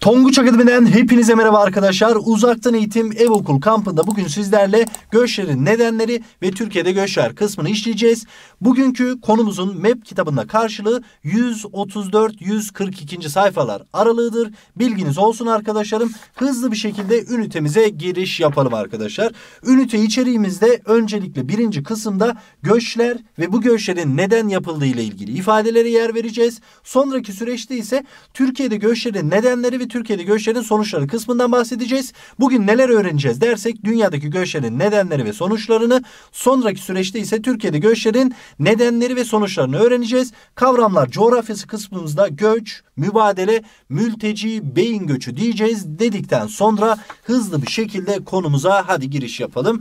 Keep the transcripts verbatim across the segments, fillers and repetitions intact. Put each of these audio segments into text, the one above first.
Tonguç Akademi'den hepinize merhaba arkadaşlar. Uzaktan eğitim ev okul kampında bugün sizlerle göçlerin nedenleri ve Türkiye'de göçler kısmını işleyeceğiz. Bugünkü konumuzun M E P kitabında karşılığı yüz otuz dört yüz kırk iki. sayfalar aralığıdır. Bilginiz olsun arkadaşlarım. Hızlı bir şekilde ünitemize giriş yapalım arkadaşlar. Ünite içeriğimizde öncelikle birinci kısımda göçler ve bu göçlerin neden yapıldığı ile ilgili ifadelere yer vereceğiz. Sonraki süreçte ise Türkiye'de göçlerin nedenleri ve Türkiye'de göçlerin sonuçları kısmından bahsedeceğiz. Bugün neler öğreneceğiz dersek dünyadaki göçlerin nedenleri ve sonuçlarını, sonraki süreçte ise Türkiye'de göçlerin nedenleri ve sonuçlarını öğreneceğiz. Kavramlar coğrafyası kısmımızda göç, mübadele, mülteci, beyin göçü diyeceğiz dedikten sonra hızlı bir şekilde konumuza hadi giriş yapalım.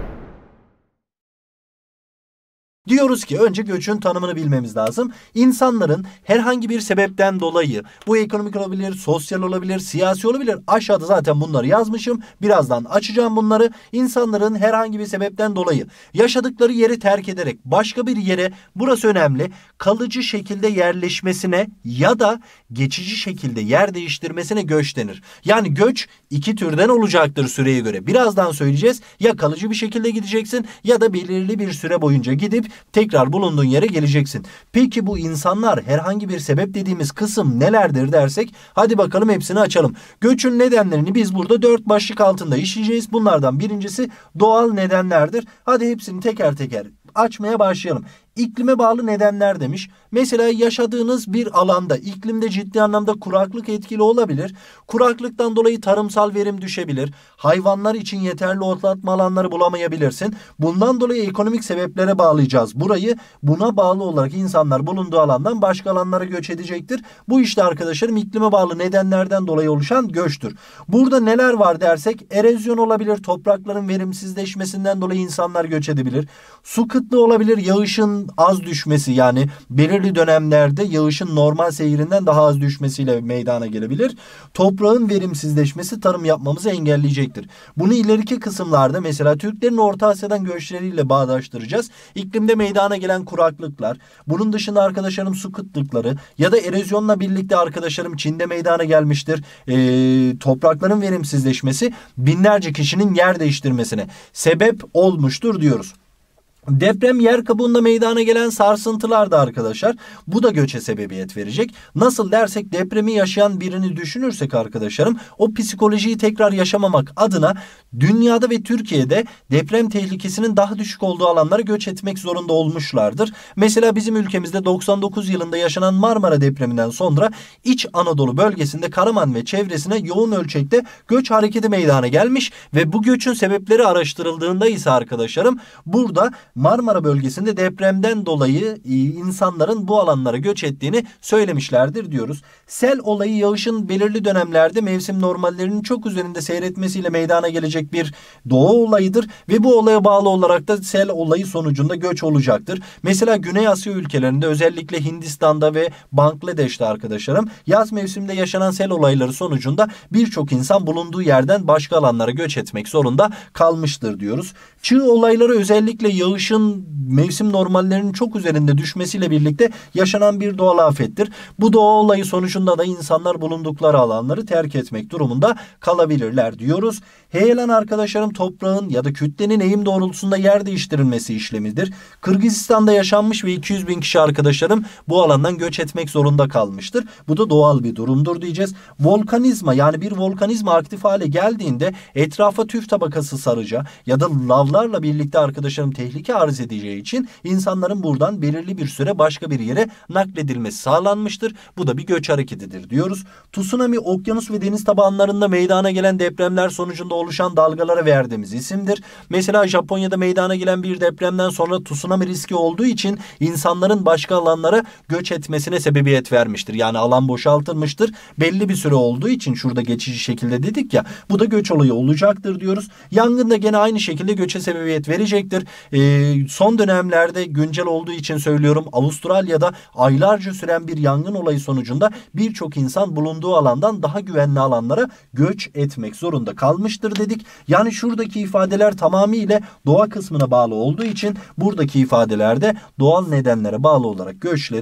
Diyoruz ki önce göçün tanımını bilmemiz lazım. İnsanların herhangi bir sebepten dolayı, bu ekonomik olabilir, sosyal olabilir, siyasi olabilir. Aşağıda zaten bunları yazmışım. Birazdan açacağım bunları. İnsanların herhangi bir sebepten dolayı yaşadıkları yeri terk ederek başka bir yere, burası önemli, kalıcı şekilde yerleşmesine ya da geçici şekilde yer değiştirmesine göç denir. Yani göç iki türden olacaktır süreye göre. Birazdan söyleyeceğiz. Ya kalıcı bir şekilde gideceksin ya da belirli bir süre boyunca gidip tekrar bulunduğun yere geleceksin. Peki bu insanlar herhangi bir sebep dediğimiz kısım nelerdir dersek hadi bakalım hepsini açalım. Göçün nedenlerini biz burada dört başlık altında işleyeceğiz. Bunlardan birincisi doğal nedenlerdir. Hadi hepsini teker teker açmaya başlayalım. İklime bağlı nedenler demiş. Mesela yaşadığınız bir alanda iklimde ciddi anlamda kuraklık etkili olabilir. Kuraklıktan dolayı tarımsal verim düşebilir. Hayvanlar için yeterli otlatma alanları bulamayabilirsin. Bundan dolayı ekonomik sebeplere bağlayacağız burayı. Buna bağlı olarak insanlar bulunduğu alandan başka alanlara göç edecektir. Bu işte arkadaşlarım iklime bağlı nedenlerden dolayı oluşan göçtür. Burada neler var dersek erozyon olabilir. Toprakların verimsizleşmesinden dolayı insanlar göç edebilir. Su kıtlığı olabilir. Yağışın az düşmesi, yani belirli dönemlerde yağışın normal seyrinden daha az düşmesiyle meydana gelebilir. Toprağın verimsizleşmesi tarım yapmamızı engelleyecektir. Bunu ileriki kısımlarda mesela Türklerin Orta Asya'dan göçleriyle bağdaştıracağız. İklimde meydana gelen kuraklıklar, bunun dışında arkadaşlarım su kıtlıkları ya da erozyonla birlikte arkadaşlarım Çin'de meydana gelmiştir. Ee, toprakların verimsizleşmesi binlerce kişinin yer değiştirmesine sebep olmuştur diyoruz. Deprem, yer kabuğunda meydana gelen sarsıntılar da arkadaşlar bu da göçe sebebiyet verecek. Nasıl dersek depremi yaşayan birini düşünürsek arkadaşlarım o psikolojiyi tekrar yaşamamak adına dünyada ve Türkiye'de deprem tehlikesinin daha düşük olduğu alanlara göç etmek zorunda olmuşlardır. Mesela bizim ülkemizde doksan dokuz yılında yaşanan Marmara depreminden sonra İç Anadolu bölgesinde Karaman ve çevresine yoğun ölçekte göç hareketi meydana gelmiş ve bu göçün sebepleri araştırıldığında ise arkadaşlarım burada Marmara bölgesinde depremden dolayı insanların bu alanlara göç ettiğini söylemişlerdir diyoruz. Sel olayı yağışın belirli dönemlerde mevsim normallerinin çok üzerinde seyretmesiyle meydana gelecek bir doğa olayıdır ve bu olaya bağlı olarak da sel olayı sonucunda göç olacaktır. Mesela Güney Asya ülkelerinde özellikle Hindistan'da ve Bangladeş'te arkadaşlarım yaz mevsiminde yaşanan sel olayları sonucunda birçok insan bulunduğu yerden başka alanlara göç etmek zorunda kalmıştır diyoruz. Çığ olayları özellikle yağış mevsim normallerinin çok üzerinde düşmesiyle birlikte yaşanan bir doğal afettir. Bu doğa olayı sonucunda da insanlar bulundukları alanları terk etmek durumunda kalabilirler diyoruz. Heyelan arkadaşlarım toprağın ya da kütlenin eğim doğrultusunda yer değiştirilmesi işlemidir. Kırgızistan'da yaşanmış ve iki yüz bin kişi arkadaşlarım bu alandan göç etmek zorunda kalmıştır. Bu da doğal bir durumdur diyeceğiz. Volkanizma, yani bir volkanizma aktif hale geldiğinde etrafa tüf tabakası sarıca ya da lavlarla birlikte arkadaşlarım tehlike arz edeceği için insanların buradan belirli bir süre başka bir yere nakledilmesi sağlanmıştır. Bu da bir göç hareketidir diyoruz. Tsunami, okyanus ve deniz tabanlarında meydana gelen depremler sonucunda oluşan dalgalara verdiğimiz isimdir. Mesela Japonya'da meydana gelen bir depremden sonra tsunami riski olduğu için insanların başka alanlara göç etmesine sebebiyet vermiştir. Yani alan boşaltılmıştır. Belli bir süre olduğu için şurada geçici şekilde dedik ya, bu da göç olayı olacaktır diyoruz. Yangın da gene aynı şekilde göçe sebebiyet verecektir. Ee, son dönemlerde güncel olduğu için söylüyorum, Avustralya'da aylarca süren bir yangın olayı sonucunda birçok insan bulunduğu alandan daha güvenli alanlara göç etmek zorunda kalmıştır dedik. Yani şuradaki ifadeler tamamıyla doğa kısmına bağlı olduğu için buradaki ifadelerde doğal nedenlere bağlı olarak göçlerin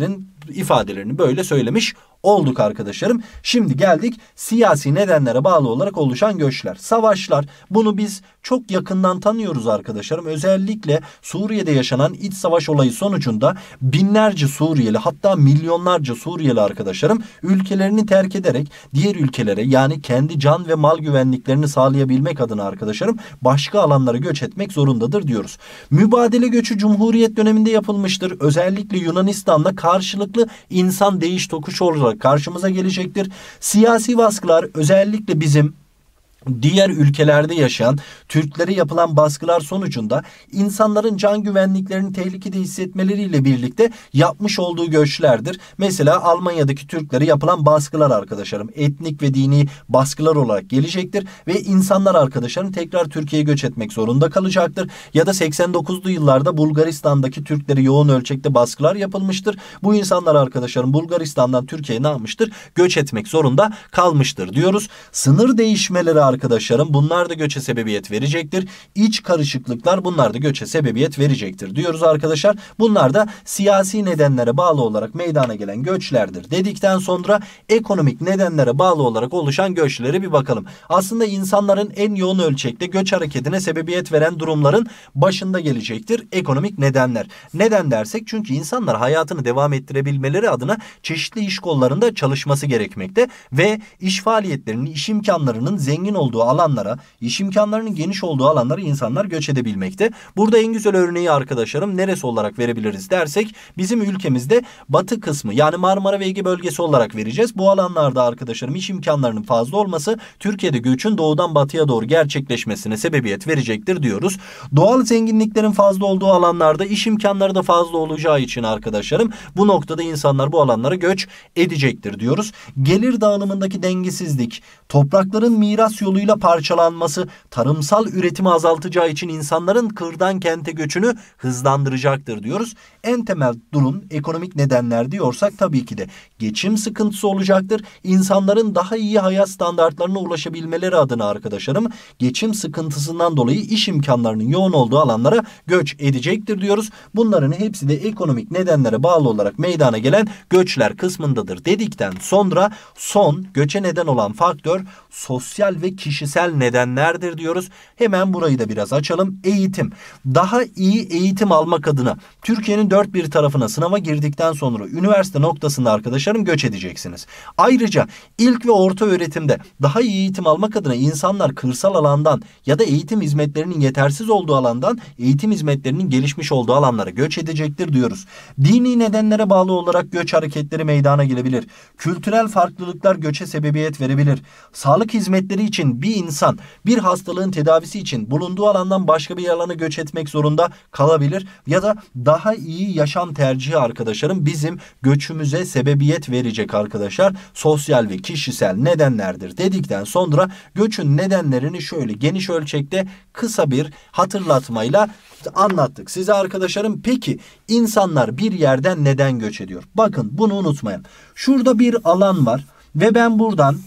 ifadelerini böyle söylemiş olduk arkadaşlarım. Şimdi geldik siyasi nedenlere bağlı olarak oluşan göçler. Savaşlar, bunu biz çok yakından tanıyoruz arkadaşlarım. Özellikle Suriye'de yaşanan iç savaş olayı sonucunda binlerce Suriyeli, hatta milyonlarca Suriyeli arkadaşlarım ülkelerini terk ederek diğer ülkelere, yani kendi can ve mal güvenliklerini sağlayabilmek adına arkadaşlarım başka alanlara göç etmek zorundadır diyoruz. Mübadele göçü Cumhuriyet döneminde yapılmıştır. Özellikle Yunanistan'la karşılıklı insan değiş tokuş olarak karşımıza gelecektir. Siyasi baskılar, özellikle bizim diğer ülkelerde yaşayan Türklere yapılan baskılar sonucunda insanların can güvenliklerini tehlikede hissetmeleriyle birlikte yapmış olduğu göçlerdir. Mesela Almanya'daki Türklere yapılan baskılar arkadaşlarım etnik ve dini baskılar olarak gelecektir ve insanlar arkadaşlarım tekrar Türkiye'ye göç etmek zorunda kalacaktır. Ya da seksen dokuzlu yıllarda Bulgaristan'daki Türklere yoğun ölçekte baskılar yapılmıştır. Bu insanlar arkadaşlarım Bulgaristan'dan Türkiye'ye ne yapmıştır? Göç etmek zorunda kalmıştır diyoruz. Sınır değişmeleri arkadaşlarım bunlar da göçe sebebiyet verecektir. İç karışıklıklar bunlar da göçe sebebiyet verecektir diyoruz arkadaşlar. Bunlar da siyasi nedenlere bağlı olarak meydana gelen göçlerdir dedikten sonra ekonomik nedenlere bağlı olarak oluşan göçlere bir bakalım. Aslında insanların en yoğun ölçekte göç hareketine sebebiyet veren durumların başında gelecektir ekonomik nedenler. Neden dersek çünkü insanlar hayatını devam ettirebilmeleri adına çeşitli iş kollarında çalışması gerekmekte ve iş faaliyetlerinin, iş imkanlarının zengin olduğu alanlara, iş imkanlarının geniş olduğu alanlara insanlar göç edebilmekte. Burada en güzel örneği arkadaşlarım neresi olarak verebiliriz dersek bizim ülkemizde batı kısmı, yani Marmara ve Ege bölgesi olarak vereceğiz. Bu alanlarda arkadaşlarım iş imkanlarının fazla olması Türkiye'de göçün doğudan batıya doğru gerçekleşmesine sebebiyet verecektir diyoruz. Doğal zenginliklerin fazla olduğu alanlarda iş imkanları da fazla olacağı için arkadaşlarım bu noktada insanlar bu alanlara göç edecektir diyoruz. Gelir dağılımındaki dengesizlik, toprakların miras yoluyla parçalanması tarımsal üretimi azaltacağı için insanların kırdan kente göçünü hızlandıracaktır diyoruz. En temel durum ekonomik nedenler diyorsak tabii ki de geçim sıkıntısı olacaktır. İnsanların daha iyi hayat standartlarına ulaşabilmeleri adına arkadaşlarım geçim sıkıntısından dolayı iş imkanlarının yoğun olduğu alanlara göç edecektir diyoruz. Bunların hepsi de ekonomik nedenlere bağlı olarak meydana gelen göçler kısmındadır dedikten sonra son göçe neden olan faktör sosyal ve kişisel nedenlerdir diyoruz. Hemen burayı da biraz açalım. Eğitim. Daha iyi eğitim almak adına Türkiye'nin dört bir tarafına sınava girdikten sonra üniversite noktasında arkadaşlarım göç edeceksiniz. Ayrıca ilk ve orta öğretimde daha iyi eğitim almak adına insanlar kırsal alandan ya da eğitim hizmetlerinin yetersiz olduğu alandan eğitim hizmetlerinin gelişmiş olduğu alanlara göç edecektir diyoruz. Dini nedenlere bağlı olarak göç hareketleri meydana gelebilir. Kültürel farklılıklar göçe sebebiyet verebilir. Sağlık hizmetleri için bir insan bir hastalığın tedavisi için bulunduğu alandan başka bir alana göç etmek zorunda kalabilir ya da daha iyi yaşam tercihi arkadaşlarım bizim göçümüze sebebiyet verecek arkadaşlar. Sosyal ve kişisel nedenlerdir dedikten sonra göçün nedenlerini şöyle geniş ölçekte kısa bir hatırlatmayla anlattık size arkadaşlarım. Peki insanlar bir yerden neden göç ediyor? Bakın bunu unutmayın. Şurada bir alan var ve ben buradan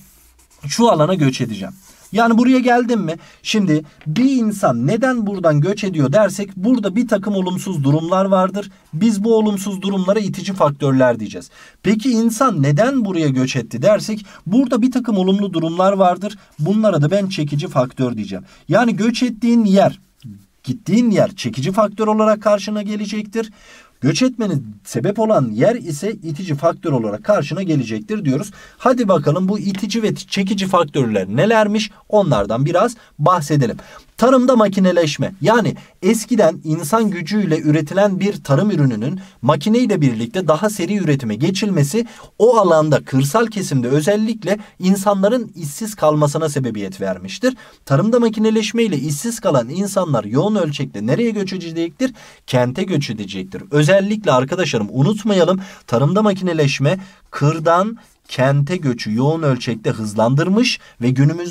şu alana göç edeceğim. Yani buraya geldim mi? Şimdi bir insan neden buradan göç ediyor dersek burada bir takım olumsuz durumlar vardır. Biz bu olumsuz durumlara itici faktörler diyeceğiz. Peki insan neden buraya göç etti dersek burada bir takım olumlu durumlar vardır. Bunlara da ben çekici faktör diyeceğim. Yani göç ettiğin yer, gittiğin yer çekici faktör olarak karşına gelecektir. Göç etmene sebep olan yer ise itici faktör olarak karşına gelecektir diyoruz. Hadi bakalım bu itici ve çekici faktörler nelermiş? Onlardan biraz bahsedelim. Tarımda makineleşme, yani eskiden insan gücüyle üretilen bir tarım ürününün makineyle birlikte daha seri üretime geçilmesi o alanda kırsal kesimde özellikle insanların işsiz kalmasına sebebiyet vermiştir. Tarımda makineleşme ile işsiz kalan insanlar yoğun ölçekte nereye göç edecektir? Kente göç edecektir. Özellikle arkadaşlarım unutmayalım, tarımda makineleşme kırdan kente göçü yoğun ölçekte hızlandırmış ve günümüzde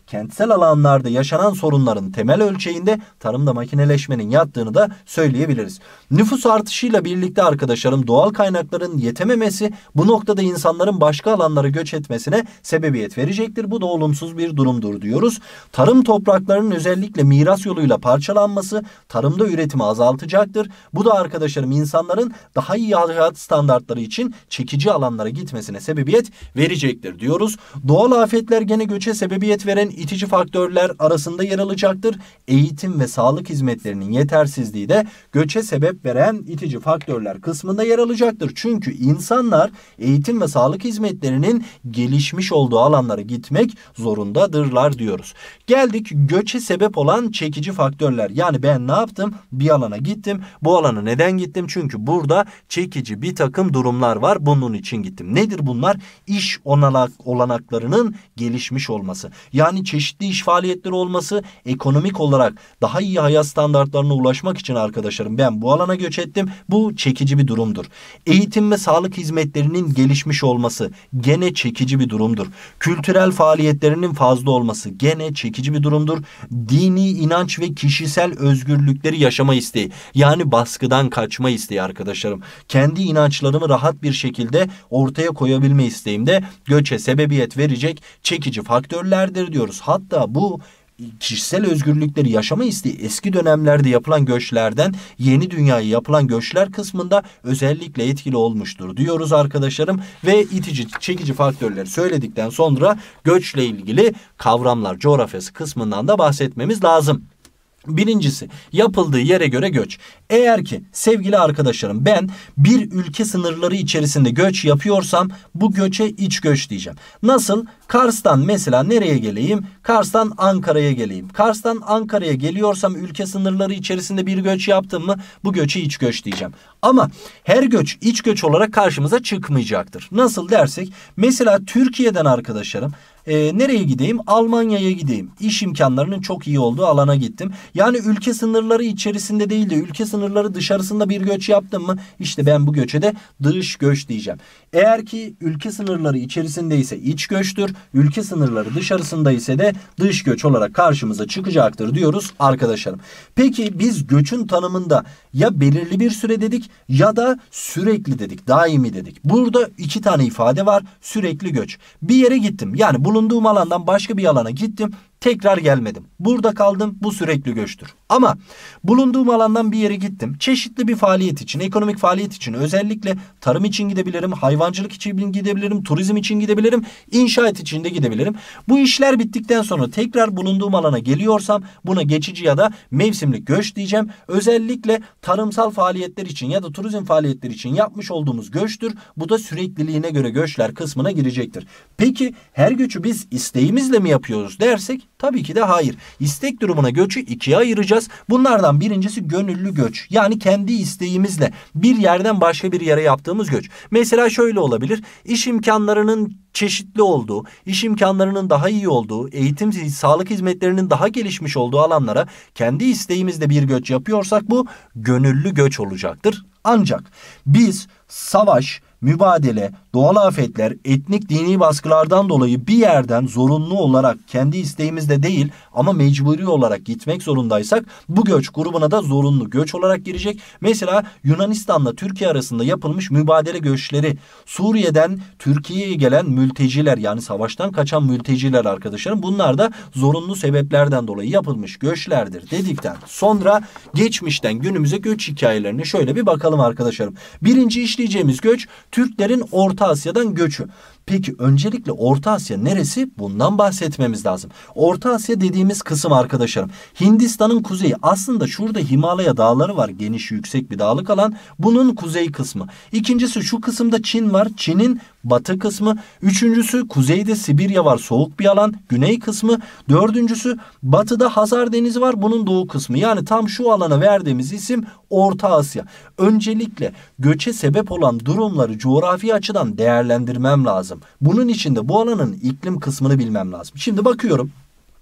kentsel alanlarda yaşanan sorunların temel ölçeğinde tarımda makineleşmenin yattığını da söyleyebiliriz. Nüfus artışıyla birlikte arkadaşlarım doğal kaynakların yetememesi bu noktada insanların başka alanlara göç etmesine sebebiyet verecektir. Bu da olumsuz bir durumdur diyoruz. Tarım topraklarının özellikle miras yoluyla parçalanması tarımda üretimi azaltacaktır. Bu da arkadaşlarım insanların daha iyi hayat standartları için çekici alanlara gitmesine sebebiyet verecektir diyoruz. Doğal afetler gene göçe sebebiyet veren itici faktörler arasında yer alacaktır. Eğitim ve sağlık hizmetlerinin yetersizliği de göçe sebep veren itici faktörler kısmında yer alacaktır. Çünkü insanlar eğitim ve sağlık hizmetlerinin gelişmiş olduğu alanlara gitmek zorundadırlar diyoruz. Geldik göçe sebep olan çekici faktörler. Yani ben ne yaptım? Bir alana gittim. Bu alana neden gittim? Çünkü burada çekici bir takım durumlar var. Bunun için gittim. Nedir bunlar? İş olanak, olanaklarının gelişmiş olması. Yani çeşitli iş faaliyetleri olması, ekonomik olarak daha iyi hayat standartlarına ulaşmak için arkadaşlarım ben bu alana göç ettim. Bu çekici bir durumdur. Eğitim ve sağlık hizmetlerinin gelişmiş olması gene çekici bir durumdur. Kültürel faaliyetlerinin fazla olması gene çekici bir durumdur. Dini inanç ve kişisel özgürlükleri yaşama isteği, yani baskıdan kaçma isteği arkadaşlarım. Kendi inançlarımı rahat bir şekilde ortaya koyabilme isteğim de göçe sebebiyet verecek çekici faktörlerdir diyoruz. Hatta bu kişisel özgürlükleri yaşama isteği eski dönemlerde yapılan göçlerden yeni dünyaya yapılan göçler kısmında özellikle etkili olmuştur diyoruz arkadaşlarım. Ve itici, çekici faktörleri söyledikten sonra göçle ilgili kavramlar coğrafyası kısmından da bahsetmemiz lazım. Birincisi, yapıldığı yere göre göç. Eğer ki sevgili arkadaşlarım ben bir ülke sınırları içerisinde göç yapıyorsam bu göçe iç göç diyeceğim. Nasıl? Kars'tan mesela nereye geleyim? Kars'tan Ankara'ya geleyim. Kars'tan Ankara'ya geliyorsam ülke sınırları içerisinde bir göç yaptım mı bu göçe iç göç diyeceğim. Ama her göç iç göç olarak karşımıza çıkmayacaktır. Nasıl dersek mesela Türkiye'den arkadaşlarım e, nereye gideyim? Almanya'ya gideyim. İş imkanlarının çok iyi olduğu alana gittim. Yani ülke sınırları içerisinde değil de ülke sınırları dışarısında bir göç yaptım mı? İşte ben bu göçe de dış göç diyeceğim. Eğer ki ülke sınırları içerisindeyse iç göçtür. Ülke sınırları dışarısında ise de dış göç olarak karşımıza çıkacaktır diyoruz arkadaşlarım. Peki biz göçün tanımında ya belirli bir süre dedik ya da sürekli dedik, daimi dedik. Burada iki tane ifade var. Sürekli göç. Bir yere gittim. Yani bulunduğum alandan başka bir alana gittim. Tekrar gelmedim. Burada kaldım. Bu sürekli göçtür. Ama bulunduğum alandan bir yere gittim. Çeşitli bir faaliyet için, ekonomik faaliyet için, özellikle tarım için gidebilirim, hayvancılık için gidebilirim, turizm için gidebilirim, inşaat için de gidebilirim. Bu işler bittikten sonra tekrar bulunduğum alana geliyorsam buna geçici ya da mevsimlik göç diyeceğim. Özellikle tarımsal faaliyetler için ya da turizm faaliyetleri için yapmış olduğumuz göçtür. Bu da sürekliliğine göre göçler kısmına girecektir. Peki her göçü biz isteğimizle mi yapıyoruz dersek? Tabii ki de hayır. İstek durumuna göçü ikiye ayıracağız. Bunlardan birincisi gönüllü göç. Yani kendi isteğimizle bir yerden başka bir yere yaptığımız göç. Mesela şöyle olabilir. İş imkanlarının çeşitli olduğu, iş imkanlarının daha iyi olduğu, eğitim, sağlık hizmetlerinin daha gelişmiş olduğu alanlara kendi isteğimizle bir göç yapıyorsak bu gönüllü göç olacaktır. Ancak biz savaş, mübadele, doğal afetler, etnik dini baskılardan dolayı bir yerden zorunlu olarak kendi isteğimizde değil ama mecburi olarak gitmek zorundaysak bu göç grubuna da zorunlu göç olarak girecek. Mesela Yunanistan'la Türkiye arasında yapılmış mübadele göçleri, Suriye'den Türkiye'ye gelen mülteciler, yani savaştan kaçan mülteciler arkadaşlarım, bunlar da zorunlu sebeplerden dolayı yapılmış göçlerdir dedikten sonra geçmişten günümüze göç hikayelerine şöyle bir bakalım arkadaşlarım. Birinci işleyeceğimiz göç Türklerin Orta Asya'dan göçü. Peki öncelikle Orta Asya neresi? Bundan bahsetmemiz lazım. Orta Asya dediğimiz kısım arkadaşlarım Hindistan'ın kuzeyi. Aslında şurada Himalaya dağları var. Geniş yüksek bir dağlık alan. Bunun kuzey kısmı. İkincisi şu kısımda Çin var. Çin'in batı kısmı. Üçüncüsü kuzeyde Sibirya var. Soğuk bir alan. Güney kısmı. Dördüncüsü batıda Hazar Denizi var. Bunun doğu kısmı. Yani tam şu alana verdiğimiz isim Orta Asya. Öncelikle göçe sebep olan durumları coğrafi açıdan değerlendirmem lazım. Bunun için de bu alanın iklim kısmını bilmem lazım. Şimdi bakıyorum.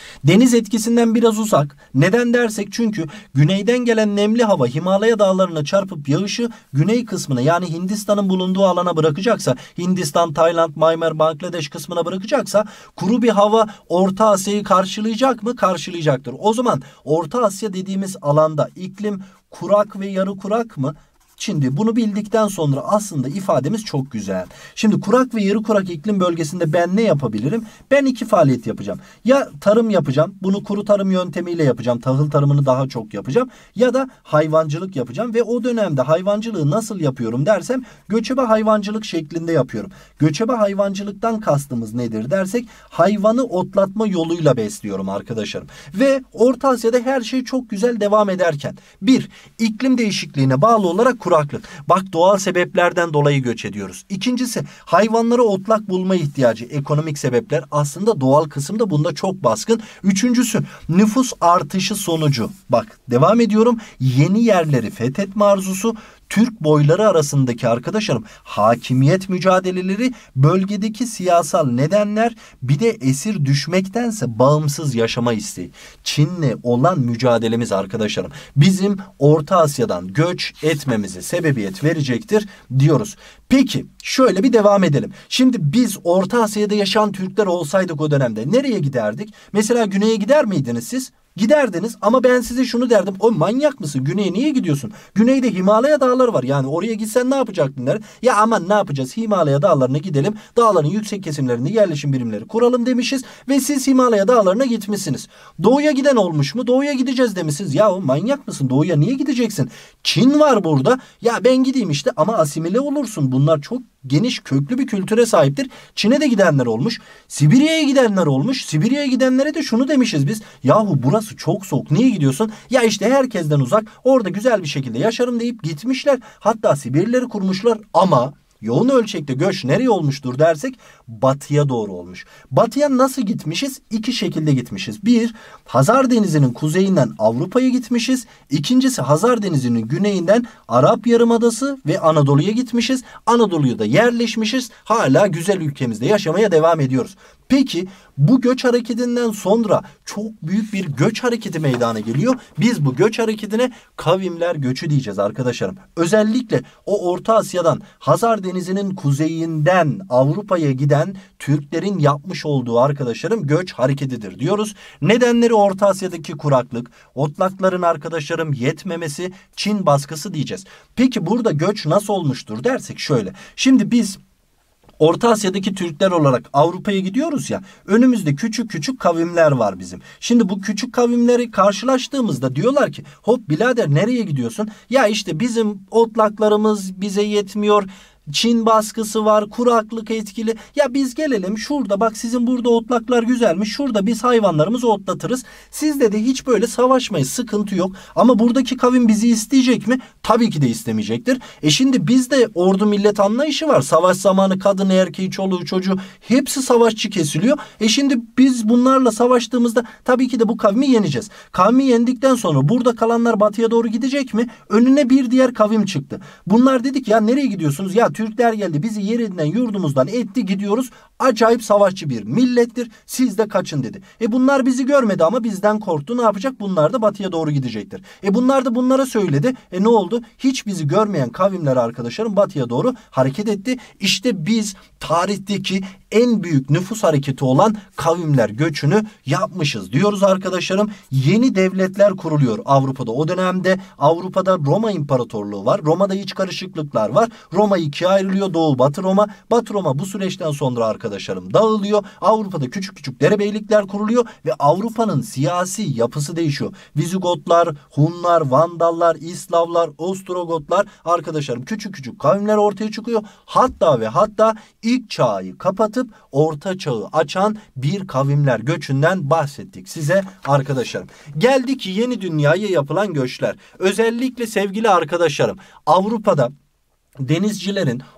Deniz etkisinden biraz uzak. Neden dersek çünkü güneyden gelen nemli hava Himalaya dağlarına çarpıp yağışı güney kısmına yani Hindistan'ın bulunduğu alana bırakacaksa, Hindistan, Tayland, Myanmar, Bangladeş kısmına bırakacaksa kuru bir hava Orta Asya'yı karşılayacak mı? Karşılayacaktır. O zaman Orta Asya dediğimiz alanda iklim kurak ve yarı kurak mı? Şimdi bunu bildikten sonra aslında ifademiz çok güzel. Şimdi kurak ve yarı kurak iklim bölgesinde ben ne yapabilirim? Ben iki faaliyet yapacağım. Ya tarım yapacağım. Bunu kuru tarım yöntemiyle yapacağım. Tahıl tarımını daha çok yapacağım. Ya da hayvancılık yapacağım. Ve o dönemde hayvancılığı nasıl yapıyorum dersem göçebe hayvancılık şeklinde yapıyorum. Göçebe hayvancılıktan kastımız nedir dersek hayvanı otlatma yoluyla besliyorum arkadaşlarım. Ve Orta Asya'da her şey çok güzel devam ederken bir, iklim değişikliğine bağlı olarak kuraklık. Bak doğal sebeplerden dolayı göç ediyoruz. İkincisi hayvanlara otlak bulma ihtiyacı. Ekonomik sebepler aslında doğal kısımda bunda çok baskın. Üçüncüsü nüfus artışı sonucu. Bak devam ediyorum. Yeni yerleri fethetme arzusu. Türk boyları arasındaki arkadaşlarım hakimiyet mücadeleleri, bölgedeki siyasal nedenler, bir de esir düşmektense bağımsız yaşama isteği. Çin'le olan mücadelemiz arkadaşlarım bizim Orta Asya'dan göç etmemize sebebiyet verecektir diyoruz. Peki şöyle bir devam edelim. Şimdi biz Orta Asya'da yaşayan Türkler olsaydık o dönemde nereye giderdik? Mesela güneye gider miydiniz siz? Giderdiniz ama ben size şunu derdim. O manyak mısın? Güneye niye gidiyorsun? Güneyde Himalaya dağları var. Yani oraya gitsen ne yapacaktın der. Ya aman ne yapacağız? Himalaya dağlarına gidelim. Dağların yüksek kesimlerinde yerleşim birimleri kuralım demişiz. Ve siz Himalaya dağlarına gitmişsiniz. Doğuya giden olmuş mu? Doğuya gideceğiz demişsiniz. Ya o manyak mısın? Doğuya niye gideceksin? Çin var burada. Ya ben gideyim işte ama asimile olursun. Bunlar çok geniş köklü bir kültüre sahiptir. Çin'e de gidenler olmuş. Sibirya'ya gidenler olmuş. Sibirya'ya gidenlere de şunu demişiz biz. Yahu burası çok soğuk. Niye gidiyorsun? Ya işte herkesten uzak. Orada güzel bir şekilde yaşarım deyip gitmişler. Hatta Sibirleri kurmuşlar ama yoğun ölçekte göç nereye olmuştur dersek batıya doğru olmuş. Batıya nasıl gitmişiz? İki şekilde gitmişiz. Bir, Hazar Denizi'nin kuzeyinden Avrupa'ya gitmişiz. İkincisi Hazar Denizi'nin güneyinden Arap Yarımadası ve Anadolu'ya gitmişiz. Anadolu'ya da yerleşmişiz. Hala güzel ülkemizde yaşamaya devam ediyoruz. Peki bu göç hareketinden sonra çok büyük bir göç hareketi meydana geliyor. Biz bu göç hareketine kavimler göçü diyeceğiz arkadaşlarım. Özellikle o Orta Asya'dan Hazar Denizi'nin kuzeyinden Avrupa'ya giden Türklerin yapmış olduğu arkadaşlarım göç hareketidir diyoruz. Nedenleri Orta Asya'daki kuraklık, otlakların arkadaşlarım yetmemesi, Çin baskısı diyeceğiz. Peki burada göç nasıl olmuştur dersek şöyle. Şimdi biz Orta Asya'daki Türkler olarak Avrupa'ya gidiyoruz ya, önümüzde küçük küçük kavimler var bizim. Şimdi bu küçük kavimleri karşılaştığımızda diyorlar ki hop birader nereye gidiyorsun? Ya işte bizim otlaklarımız bize yetmiyor. Çin baskısı var, kuraklık etkili. Ya biz gelelim şurada bak sizin burada otlaklar güzelmiş. Şurada biz hayvanlarımızı otlatırız. Sizde de hiç böyle savaşmayız. Sıkıntı yok. Ama buradaki kavim bizi isteyecek mi? Tabii ki de istemeyecektir. E şimdi bizde ordu millet anlayışı var. Savaş zamanı kadın, erkeği, çoluğu, çocuğu hepsi savaşçı kesiliyor. E şimdi biz bunlarla savaştığımızda tabii ki de bu kavmi yeneceğiz. Kavmi yendikten sonra burada kalanlar batıya doğru gidecek mi? Önüne bir diğer kavim çıktı. Bunlar dedik ya nereye gidiyorsunuz? Ya Türkler geldi bizi yerinden yurdumuzdan etti gidiyoruz. Acayip savaşçı bir millettir. Siz de kaçın dedi. E bunlar bizi görmedi ama bizden korktu. Ne yapacak? Bunlar da batıya doğru gidecektir. E bunlar da bunlara söyledi. E ne oldu? Hiç bizi görmeyen kavimler arkadaşlarım batıya doğru hareket etti. İşte biz tarihteki en büyük nüfus hareketi olan kavimler göçünü yapmışız diyoruz arkadaşlarım. Yeni devletler kuruluyor Avrupa'da. O dönemde Avrupa'da Roma İmparatorluğu var. Roma'da iç karışıklıklar var. Roma ikiye ayrılıyor. Doğu Batı Roma. Batı Roma bu süreçten sonra arkadaşlarım dağılıyor. Avrupa'da küçük küçük derebeylikler kuruluyor ve Avrupa'nın siyasi yapısı değişiyor. Vizigotlar, Hunlar, Vandallar, İslavlar, Ostrogotlar arkadaşlarım küçük küçük kavimler ortaya çıkıyor. Hatta ve hatta ilk çağı kapatıp orta çağı açan bir kavimler göçünden bahsettik size arkadaşlarım. Geldik yeni dünyaya yapılan göçler. Özellikle sevgili arkadaşlarım Avrupa'da denizcilerin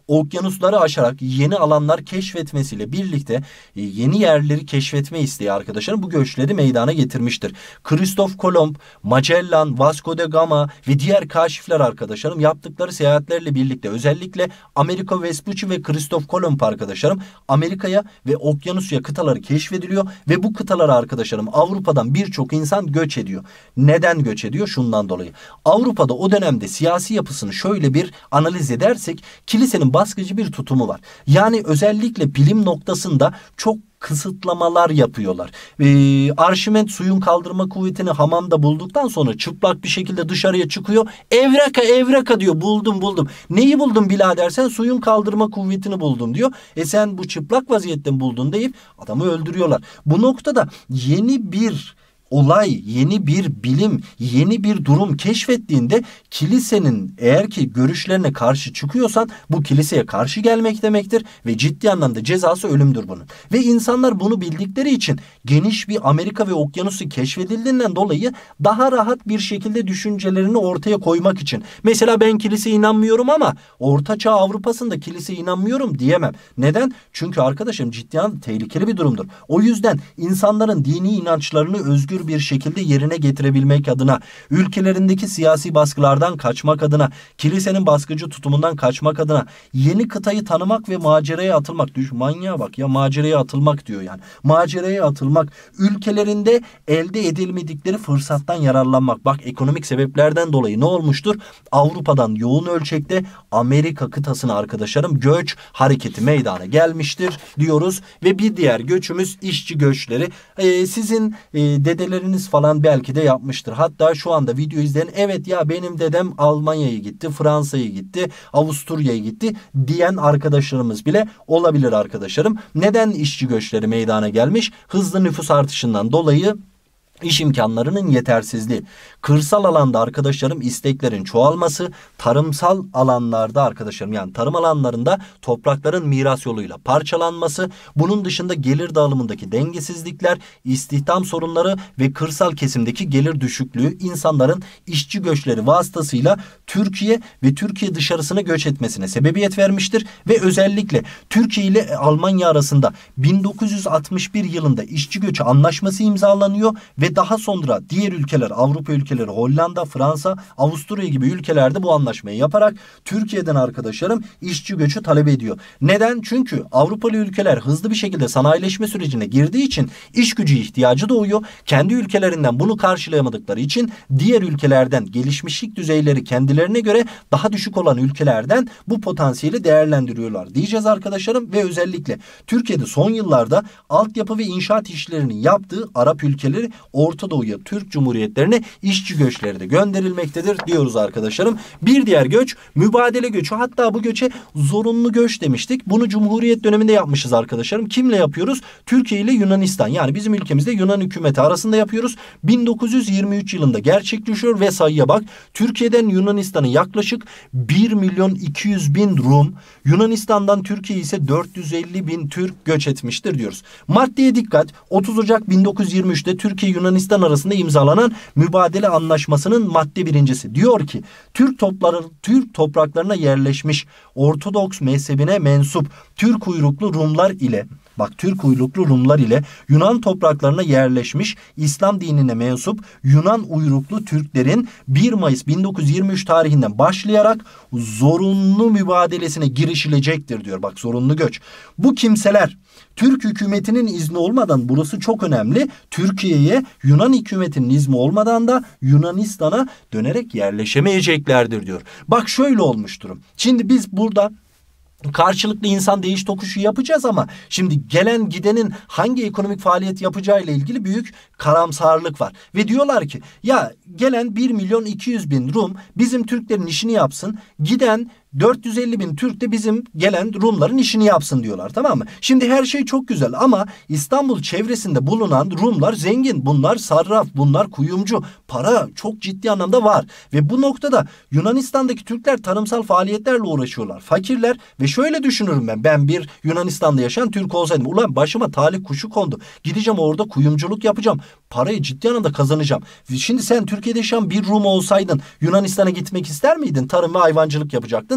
okyanusları aşarak yeni alanlar keşfetmesiyle birlikte e, yeni yerleri keşfetme isteği arkadaşlarım bu göçleri meydana getirmiştir. Kristof Kolomb, Magellan, Vasco da Gama ve diğer kaşifler arkadaşlarım yaptıkları seyahatlerle birlikte özellikle Amerigo Vespucci ve Kristof Kolomb arkadaşlarım Amerika'ya ve Okyanusya kıtaları keşfediliyor ve bu kıtalara arkadaşlarım Avrupa'dan birçok insan göç ediyor. Neden göç ediyor? Şundan dolayı. Avrupa'da o dönemde siyasi yapısını şöyle bir analiz edersek kilisenin baskıcı bir tutumu var. Yani özellikle bilim noktasında çok kısıtlamalar yapıyorlar. Ee, Arşimet suyun kaldırma kuvvetini hamamda bulduktan sonra çıplak bir şekilde dışarıya çıkıyor. Evreka evreka diyor, buldum buldum. Neyi buldun birader, sen suyun kaldırma kuvvetini buldum diyor. E sen bu çıplak vaziyette buldun deyip adamı öldürüyorlar. Bu noktada yeni bir olay, yeni bir bilim, yeni bir durum keşfettiğinde kilisenin eğer ki görüşlerine karşı çıkıyorsan bu kiliseye karşı gelmek demektir ve ciddi anlamda cezası ölümdür bunun. Ve insanlar bunu bildikleri için geniş bir Amerika ve okyanusu keşfedildiğinden dolayı daha rahat bir şekilde düşüncelerini ortaya koymak için. Mesela ben kiliseye inanmıyorum ama Ortaçağ Avrupa'sında kiliseye inanmıyorum diyemem. Neden? Çünkü arkadaşım ciddi anlamda tehlikeli bir durumdur. O yüzden insanların dini inançlarını özgür bir şekilde yerine getirebilmek adına, ülkelerindeki siyasi baskılardan kaçmak adına, kilisenin baskıcı tutumundan kaçmak adına, yeni kıtayı tanımak ve maceraya atılmak. Düş, manyağa bak ya, maceraya atılmak diyor yani. Maceraya atılmak, ülkelerinde elde edilmedikleri fırsattan yararlanmak. Bak ekonomik sebeplerden dolayı ne olmuştur? Avrupa'dan yoğun ölçekte Amerika kıtasına arkadaşlarım göç hareketi meydana gelmiştir diyoruz ve bir diğer göçümüz işçi göçleri. Ee, sizin e, dedeleriniz falan belki de yapmıştır. Hatta şu anda video izleyen evet ya benim dedem Almanya'ya gitti, Fransa'ya gitti, Avusturya'ya gitti diyen arkadaşlarımız bile olabilir arkadaşlarım. Neden işçi göçleri meydana gelmiş? Hızlı nüfus artışından dolayı İş imkanlarının yetersizliği, kırsal alanda arkadaşlarım isteklerin çoğalması, tarımsal alanlarda arkadaşlarım yani tarım alanlarında toprakların miras yoluyla parçalanması, bunun dışında gelir dağılımındaki dengesizlikler, istihdam sorunları ve kırsal kesimdeki gelir düşüklüğü insanların işçi göçleri vasıtasıyla Türkiye ve Türkiye dışarısına göç etmesine sebebiyet vermiştir ve özellikle Türkiye ile Almanya arasında bin dokuz yüz altmış bir yılında işçi göçü anlaşması imzalanıyor ve daha sonra diğer ülkeler, Avrupa ülkeleri, Hollanda, Fransa, Avusturya gibi ülkelerde bu anlaşmayı yaparak Türkiye'den arkadaşlarım işçi göçü talep ediyor. Neden? Çünkü Avrupalı ülkeler hızlı bir şekilde sanayileşme sürecine girdiği için iş gücü ihtiyacı doğuyor. Kendi ülkelerinden bunu karşılayamadıkları için diğer ülkelerden gelişmişlik düzeyleri kendilerine göre daha düşük olan ülkelerden bu potansiyeli değerlendiriyorlar diyeceğiz arkadaşlarım ve özellikle Türkiye'de son yıllarda altyapı ve inşaat işlerini yaptığı Arap ülkeleri Orta Doğu'ya, Türk Cumhuriyetlerine işçi göçleri de gönderilmektedir diyoruz arkadaşlarım. Bir diğer göç mübadele göçü. Hatta bu göçe zorunlu göç demiştik. Bunu Cumhuriyet döneminde yapmışız arkadaşlarım. Kimle yapıyoruz? Türkiye ile Yunanistan. Yani bizim ülkemizde Yunan hükümeti arasında yapıyoruz. bin dokuz yüz yirmi üç yılında gerçekleşiyor ve sayıya bak. Türkiye'den Yunanistan'a yaklaşık bir milyon iki yüz bin Rum, Yunanistan'dan Türkiye ise dört yüz elli bin Türk göç etmiştir diyoruz. Maddeye dikkat. otuz Ocak bin dokuz yüz yirmi üçte Türkiye Yunanistan arasında imzalanan mübadele anlaşmasının madde birincisi diyor ki Türk topları Türk topraklarına yerleşmiş Ortodoks mezhebine mensup Türk uyruklu Rumlar ile Bak Türk uyruklu Rumlar ile Yunan topraklarına yerleşmiş İslam dinine mensup Yunan uyruklu Türklerin bir Mayıs bin dokuz yüz yirmi üç tarihinden başlayarak zorunlu mübadelesine girişilecektir diyor. Bak zorunlu göç. Bu kimseler Türk hükümetinin izni olmadan, burası çok önemli, Türkiye'ye Yunan hükümetinin izni olmadan da Yunanistan'a dönerek yerleşemeyeceklerdir diyor. Bak şöyle olmuştur. Şimdi biz burada karşılıklı insan değiş tokuşu yapacağız ama şimdi gelen gidenin hangi ekonomik faaliyet yapacağı ile ilgili büyük karamsarlık var. Ve diyorlar ki ya gelen bir milyon iki yüz bin Rum bizim Türklerin işini yapsın, giden dört yüz elli bin Türk de bizim gelen Rumların işini yapsın diyorlar, tamam mı? Şimdi her şey çok güzel ama İstanbul çevresinde bulunan Rumlar zengin. Bunlar sarraf, bunlar kuyumcu. Para çok ciddi anlamda var. Ve bu noktada Yunanistan'daki Türkler tarımsal faaliyetlerle uğraşıyorlar. Fakirler ve şöyle düşünürüm ben. Ben bir Yunanistan'da yaşayan Türk olsaydım. Ulan başıma talih kuşu kondu. Gideceğim orada kuyumculuk yapacağım. Parayı ciddi anlamda kazanacağım. Şimdi sen Türkiye'de yaşayan bir Rum olsaydın Yunanistan'a gitmek ister miydin? Tarım ve hayvancılık yapacaktın.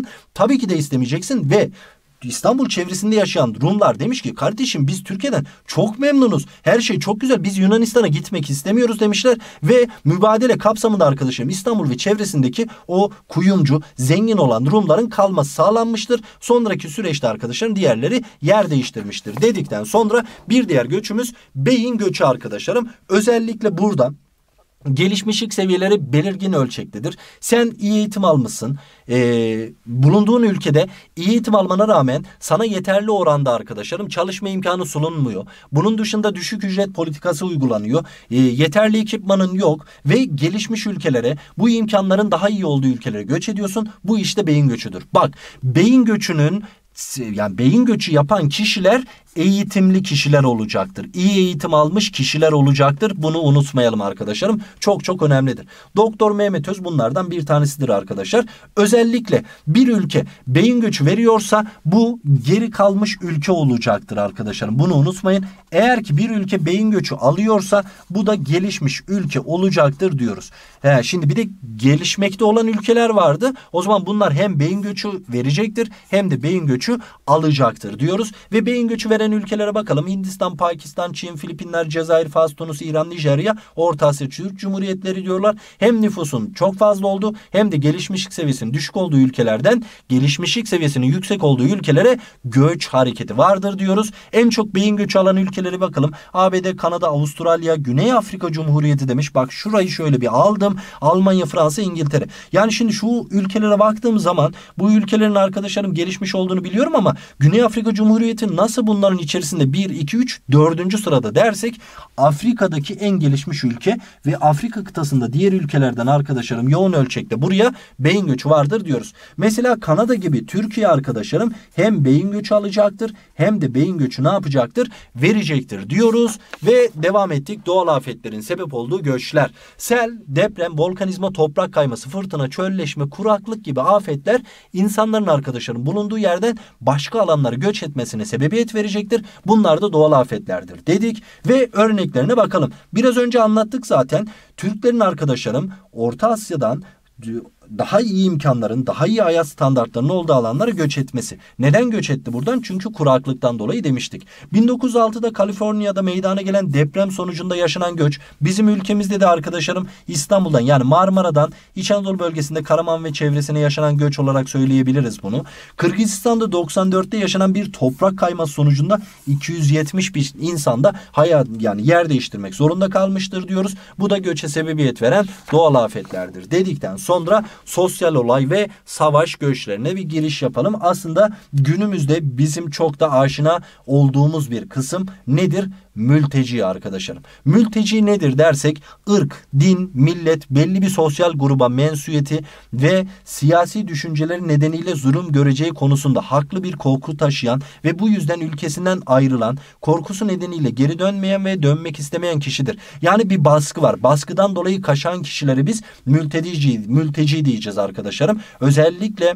mısın? Tabii ki de istemeyeceksin ve İstanbul çevresinde yaşayan Rumlar demiş ki kardeşim biz Türkiye'den çok memnunuz. Her şey çok güzel. Biz Yunanistan'a gitmek istemiyoruz demişler ve mübadele kapsamında arkadaşım İstanbul ve çevresindeki o kuyumcu, zengin olan Rumların kalması sağlanmıştır. Sonraki süreçte arkadaşlarım diğerleri yer değiştirmiştir dedikten sonra bir diğer göçümüz beyin göçü arkadaşlarım. Özellikle burada gelişmişlik seviyeleri belirgin ölçektedir. Sen iyi eğitim almışsın. Ee, bulunduğun ülkede iyi eğitim almana rağmen sana yeterli oranda arkadaşlarım çalışma imkanı sunulmuyor. Bunun dışında düşük ücret politikası uygulanıyor. Ee, yeterli ekipmanın yok ve gelişmiş ülkelere, bu imkanların daha iyi olduğu ülkelere göç ediyorsun. Bu işte beyin göçüdür. Bak, beyin göçünün yani beyin göçü yapan kişiler eğitimli kişiler olacaktır. İyi eğitim almış kişiler olacaktır. Bunu unutmayalım arkadaşlarım. Çok çok önemlidir. Doktor Mehmet Öz bunlardan bir tanesidir arkadaşlar. Özellikle bir ülke beyin göçü veriyorsa bu geri kalmış ülke olacaktır arkadaşlarım. Bunu unutmayın. Eğer ki bir ülke beyin göçü alıyorsa bu da gelişmiş ülke olacaktır diyoruz. He, şimdi bir de gelişmekte olan ülkeler vardı. O zaman bunlar hem beyin göçü verecektir hem de beyin göçü alacaktır diyoruz. Ve beyin göçü veren ülkelere bakalım. Hindistan, Pakistan, Çin, Filipinler, Cezayir, Fas, Tunus, İran, Nijerya, Orta Asya, Türk Cumhuriyetleri diyorlar. Hem nüfusun çok fazla olduğu hem de gelişmişlik seviyesinin düşük olduğu ülkelerden gelişmişlik seviyesinin yüksek olduğu ülkelere göç hareketi vardır diyoruz. En çok beyin göçü alan ülkelere bakalım. A B D, Kanada, Avustralya, Güney Afrika Cumhuriyeti demiş. Bak şurayı şöyle bir aldım. Almanya, Fransa, İngiltere. Yani şimdi şu ülkelere baktığım zaman bu ülkelerin arkadaşlarım gelişmiş olduğunu biliyorum ama Güney Afrika Cumhuriyeti nasıl bunların içerisinde bir, iki, üç, dördüncü sırada dersek Afrika'daki en gelişmiş ülke ve Afrika kıtasında diğer ülkelerden arkadaşlarım yoğun ölçekte buraya beyin göçü vardır diyoruz. Mesela Kanada gibi Türkiye arkadaşlarım hem beyin göçü alacaktır hem de beyin göçü ne yapacaktır? Verecektir diyoruz ve devam ettik. Doğal afetlerin sebep olduğu göçler. Sel, deprem, volkanizma, toprak kayması, fırtına, çölleşme, kuraklık gibi afetler insanların arkadaşlarım bulunduğu yerden başka alanlara göç etmesine sebebiyet verecektir. Bunlar da doğal afetlerdir dedik ve örneklerine bakalım. Biraz önce anlattık zaten. Türklerin arkadaşlarım Orta Asya'dan daha iyi imkanların, daha iyi hayat standartlarının olduğu alanlara göç etmesi. Neden göç etti buradan? Çünkü kuraklıktan dolayı demiştik. bin dokuz yüz altıda Kaliforniya'da meydana gelen deprem sonucunda yaşanan göç, bizim ülkemizde de arkadaşlarım İstanbul'dan yani Marmara'dan İç Anadolu bölgesinde Karaman ve çevresine yaşanan göç olarak söyleyebiliriz bunu. Kırgızistan'da doksan dörtte yaşanan bir toprak kayması sonucunda iki yüz yetmiş bin insan da hayat yani yer değiştirmek zorunda kalmıştır diyoruz. Bu da göçe sebebiyet veren doğal afetlerdir dedikten sonra sosyal olay ve savaş göçlerine bir giriş yapalım. Aslında günümüzde bizim çok da aşina olduğumuz bir kısım nedir? Mülteci arkadaşlarım. Mülteci nedir dersek ırk, din, millet, belli bir sosyal gruba mensubiyeti ve siyasi düşünceleri nedeniyle zulüm göreceği konusunda haklı bir korku taşıyan ve bu yüzden ülkesinden ayrılan, korkusu nedeniyle geri dönmeyen ve dönmek istemeyen kişidir. Yani bir baskı var. Baskıdan dolayı kaçan kişileri biz mülteci, mülteci diyeceğiz arkadaşlarım. Özellikle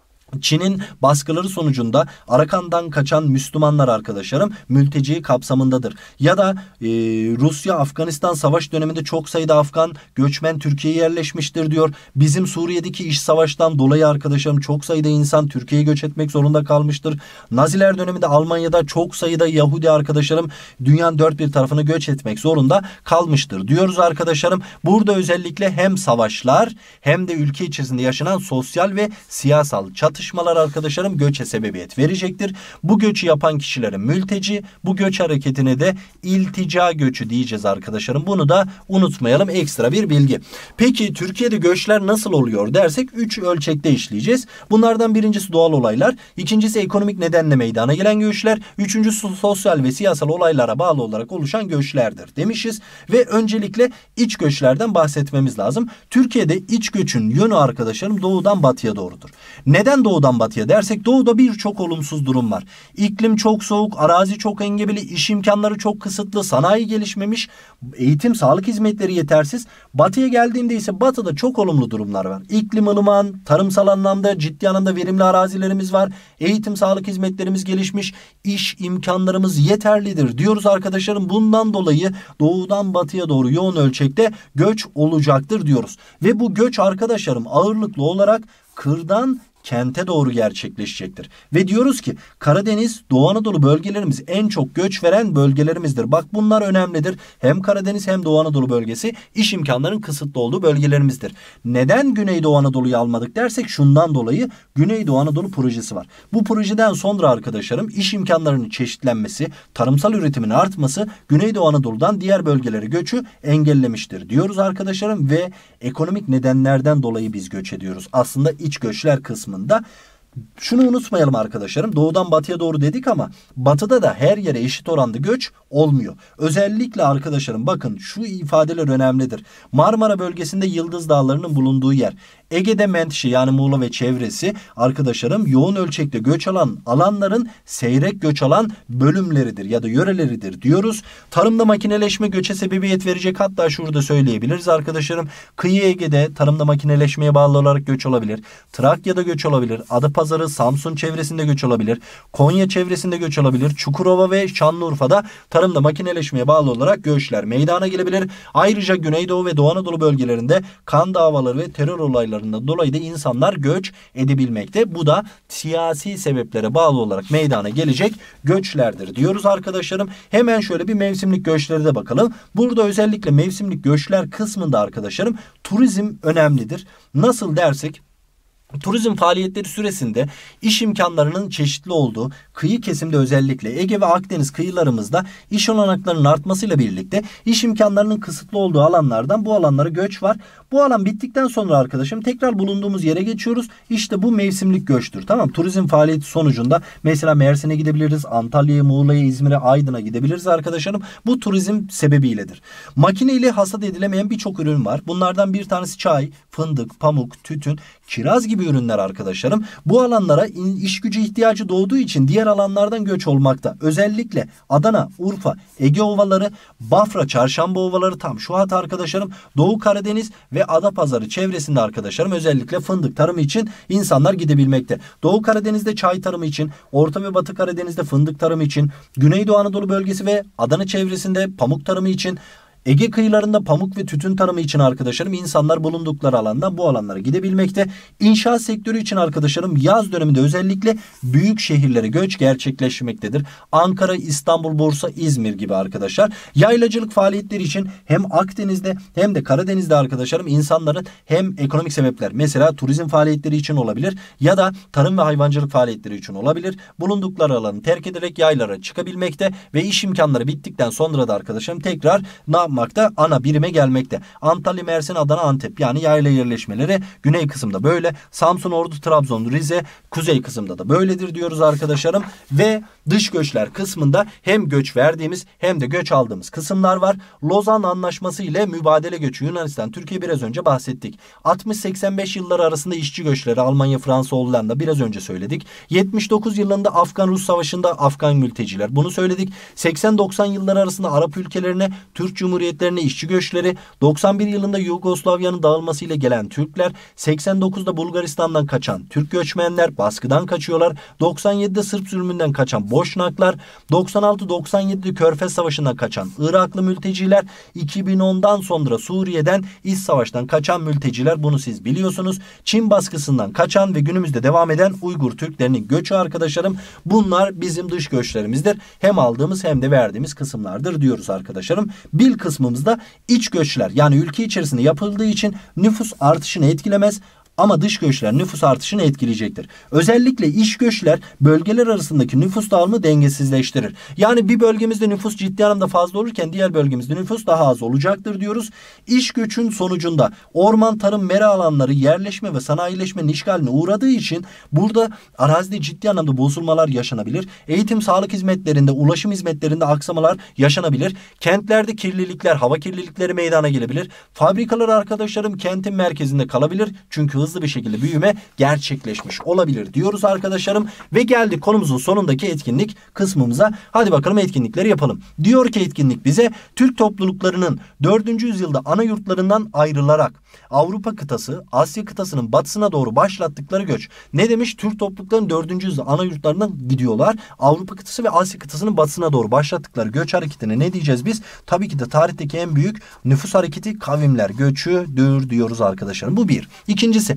Çin'in baskıları sonucunda Arakan'dan kaçan Müslümanlar arkadaşlarım mülteci kapsamındadır. Ya da e, Rusya-Afganistan savaş döneminde çok sayıda Afgan göçmen Türkiye'ye yerleşmiştir diyor. Bizim Suriye'deki iç savaştan dolayı arkadaşlarım çok sayıda insan Türkiye'ye göç etmek zorunda kalmıştır. Naziler döneminde Almanya'da çok sayıda Yahudi arkadaşlarım dünyanın dört bir tarafına göç etmek zorunda kalmıştır diyoruz arkadaşlarım. Burada özellikle hem savaşlar hem de ülke içerisinde yaşanan sosyal ve siyasal çatışmalar Çatışmalar arkadaşlarım göçe sebebiyet verecektir. Bu göçü yapan kişilere mülteci, bu göç hareketine de iltica göçü diyeceğiz arkadaşlarım. Bunu da unutmayalım, ekstra bir bilgi. Peki Türkiye'de göçler nasıl oluyor dersek üç ölçekte işleyeceğiz. Bunlardan birincisi doğal olaylar, ikincisi ekonomik nedenle meydana gelen göçler, üçüncüsü sosyal ve siyasal olaylara bağlı olarak oluşan göçlerdir demişiz. Ve öncelikle iç göçlerden bahsetmemiz lazım. Türkiye'de iç göçün yönü arkadaşlarım doğudan batıya doğrudur. Neden doğudan batıya dersek doğuda birçok olumsuz durum var. İklim çok soğuk, arazi çok engebeli, iş imkanları çok kısıtlı, sanayi gelişmemiş, eğitim, sağlık hizmetleri yetersiz. Batıya geldiğimde ise batıda çok olumlu durumlar var. İklim ılıman, tarımsal anlamda ciddi anlamda verimli arazilerimiz var. Eğitim, sağlık hizmetlerimiz gelişmiş, iş imkanlarımız yeterlidir diyoruz arkadaşlarım. Bundan dolayı doğudan batıya doğru yoğun ölçekte göç olacaktır diyoruz. Ve bu göç arkadaşlarım ağırlıklı olarak kırdan kente doğru gerçekleşecektir. Ve diyoruz ki Karadeniz, Doğu Anadolu bölgelerimiz en çok göç veren bölgelerimizdir. Bak bunlar önemlidir. Hem Karadeniz hem Doğu Anadolu bölgesi iş imkanlarının kısıtlı olduğu bölgelerimizdir. Neden Güneydoğu Anadolu'yu almadık dersek şundan dolayı Güneydoğu Anadolu projesi var. Bu projeden sonra arkadaşlarım iş imkanlarının çeşitlenmesi, tarımsal üretimin artması Güneydoğu Anadolu'dan diğer bölgelere göçü engellemiştir diyoruz arkadaşlarım ve ekonomik nedenlerden dolayı biz göç ediyoruz. Aslında iç göçler kısmında. Şunu unutmayalım arkadaşlarım. Doğudan batıya doğru dedik ama batıda da her yere eşit oranda göç olmuyor. Özellikle arkadaşlarım bakın şu ifadeler önemlidir. Marmara bölgesinde Yıldız Dağları'nın bulunduğu yer. Ege'de Menteşe yani Muğla ve çevresi arkadaşlarım yoğun ölçekte göç alan alanların seyrek göç alan bölümleridir ya da yöreleridir diyoruz. Tarımda makineleşme göçe sebebiyet verecek, hatta şurada söyleyebiliriz arkadaşlarım. Kıyı Ege'de tarımda makineleşmeye bağlı olarak göç olabilir. Trakya'da göç olabilir. Adapazarı, Samsun çevresinde göç olabilir. Konya çevresinde göç olabilir. Çukurova ve Şanlıurfa'da tarımda makineleşmeye bağlı olarak göçler meydana gelebilir. Ayrıca Güneydoğu ve Doğu Anadolu bölgelerinde kan davaları ve terör olayları dolayı da insanlar göç edebilmekte. Bu da siyasi sebeplere bağlı olarak meydana gelecek göçlerdir diyoruz arkadaşlarım. Hemen şöyle bir mevsimlik göçlere de bakalım. Burada özellikle mevsimlik göçler kısmında arkadaşlarım turizm önemlidir. Nasıl dersek, turizm faaliyetleri süresinde iş imkanlarının çeşitli olduğu kıyı kesimde özellikle Ege ve Akdeniz kıyılarımızda iş olanaklarının artmasıyla birlikte iş imkanlarının kısıtlı olduğu alanlardan bu alanlara göç var. Bu alan bittikten sonra arkadaşım tekrar bulunduğumuz yere geçiyoruz. İşte bu mevsimlik göçtür. Tamam, turizm faaliyeti sonucunda mesela Mersin'e gidebiliriz, Antalya'ya, Muğla'ya, İzmir'e, Aydın'a gidebiliriz arkadaşlarım. Bu turizm sebebiyledir. Makine ile hasat edilemeyen birçok ürün var. Bunlardan bir tanesi çay, fındık, pamuk, tütün, kiraz gibi ürünler arkadaşlarım. Bu alanlara iş gücü ihtiyacı doğduğu için diğer alanlardan göç olmakta. Özellikle Adana, Urfa, Ege ovaları, Bafra, Çarşamba ovaları, tam şu hat arkadaşlarım, Doğu Karadeniz ve Adapazarı çevresinde arkadaşlarım özellikle fındık tarımı için insanlar gidebilmekte. Doğu Karadeniz'de çay tarımı için, Orta ve Batı Karadeniz'de fındık tarımı için, Güneydoğu Anadolu bölgesi ve Adana çevresinde pamuk tarımı için, Ege kıyılarında pamuk ve tütün tarımı için arkadaşlarım insanlar bulundukları alandan bu alanlara gidebilmekte. İnşaat sektörü için arkadaşlarım yaz döneminde özellikle büyük şehirlere göç gerçekleşmektedir. Ankara, İstanbul, Bursa, İzmir gibi arkadaşlar. Yaylacılık faaliyetleri için hem Akdeniz'de hem de Karadeniz'de arkadaşlarım insanların hem ekonomik sebepler, mesela turizm faaliyetleri için olabilir ya da tarım ve hayvancılık faaliyetleri için olabilir. Bulundukları alanı terk ederek yaylara çıkabilmekte ve iş imkanları bittikten sonra da arkadaşlarım tekrar ne yapmakta? Ana birime gelmekte. Antalya, Mersin, Adana, Antep yani yayla yerleşmeleri güney kısımda böyle. Samsun, Ordu, Trabzon, Rize kuzey kısımda da böyledir diyoruz arkadaşlarım. Ve dış göçler kısmında hem göç verdiğimiz hem de göç aldığımız kısımlar var. Lozan Anlaşması ile mübadele göçü Yunanistan, Türkiye biraz önce bahsettik. altmış seksen beş yılları arasında işçi göçleri Almanya, Fransa, Hollanda biraz önce söyledik. yetmiş dokuz yılında Afgan-Rus Savaşı'nda Afgan mülteciler, bunu söyledik. seksen doksan yılları arasında Arap ülkelerine, Türk Cumhuriyetlerine işçi göçleri, doksan bir yılında Yugoslavya'nın dağılmasıyla gelen Türkler, seksen dokuzda Bulgaristan'dan kaçan Türk göçmenler baskıdan kaçıyorlar. doksan yedide Sırp zulmünden kaçan Boşnaklar, doksan altı doksan yedide Körfez Savaşı'ndan kaçan Iraklı mülteciler, iki bin ondan sonra Suriye'den iç savaştan kaçan mülteciler, bunu siz biliyorsunuz. Çin baskısından kaçan ve günümüzde devam eden Uygur Türklerinin göçü arkadaşlarım, bunlar bizim dış göçlerimizdir. Hem aldığımız hem de verdiğimiz kısımlardır diyoruz arkadaşlarım. Bil kısmımızda iç göçler yani ülke içerisinde yapıldığı için nüfus artışını etkilemez. Ama dış göçler nüfus artışını etkileyecektir. Özellikle iç göçler bölgeler arasındaki nüfus dağılımı dengesizleştirir. Yani bir bölgemizde nüfus ciddi anlamda fazla olurken diğer bölgemizde nüfus daha az olacaktır diyoruz. İç göçün sonucunda orman, tarım, mera alanları yerleşme ve sanayileşmenin işgaline uğradığı için burada arazide ciddi anlamda bozulmalar yaşanabilir. Eğitim, sağlık hizmetlerinde, ulaşım hizmetlerinde aksamalar yaşanabilir. Kentlerde kirlilikler, hava kirlilikleri meydana gelebilir. Fabrikalar arkadaşlarım kentin merkezinde kalabilir. Çünkü hızlı bir şekilde büyüme gerçekleşmiş olabilir diyoruz arkadaşlarım. Ve geldik konumuzun sonundaki etkinlik kısmımıza. Hadi bakalım etkinlikleri yapalım. Diyor ki etkinlik bize Türk topluluklarının dördüncü yüzyılda ana yurtlarından ayrılarak Avrupa kıtası, Asya kıtasının batısına doğru başlattıkları göç. Ne demiş? Türk topluluklarının dördüncü yüzyılda ana yurtlarından gidiyorlar. Avrupa kıtası ve Asya kıtasının batısına doğru başlattıkları göç hareketine ne diyeceğiz biz? Tabii ki de tarihteki en büyük nüfus hareketi kavimler göçüdür diyoruz arkadaşlarım. Bu bir. İkincisi,